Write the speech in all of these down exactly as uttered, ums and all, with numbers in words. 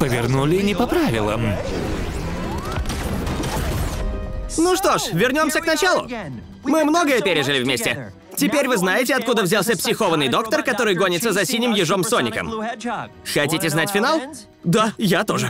повернули не по правилам. Ну что ж, вернемся к началу. Мы многое пережили вместе. Теперь вы знаете, откуда взялся психованный доктор, который гонится за синим ежом Соником. Хотите знать финал? Да, я тоже.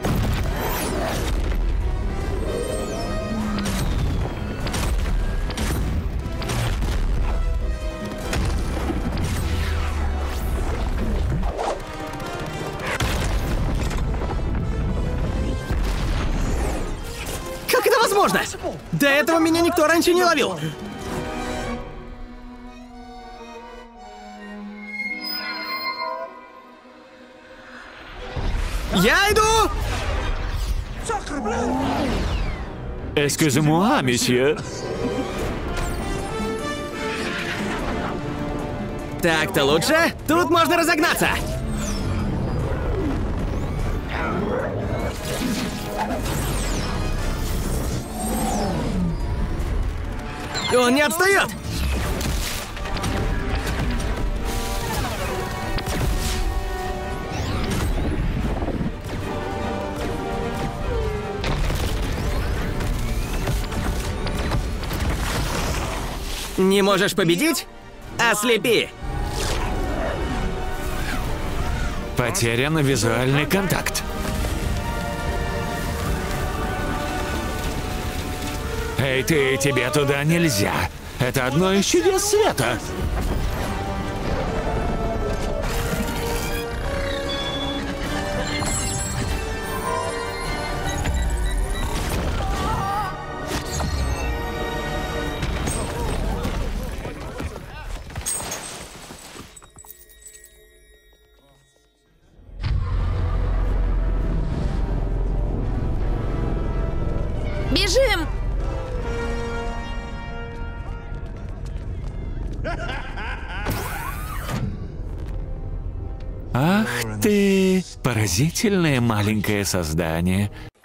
Как это возможно? До этого меня никто раньше не ловил. Я иду! Excusez-moi, месье. Так-то лучше? Тут можно разогнаться. Он не отстает! Не можешь победить? Ослепи! Потерян визуальный контакт. Эй, ты, тебе туда нельзя. Это одно из чудес света. Бежим! Ах ты, поразительное маленькое создание.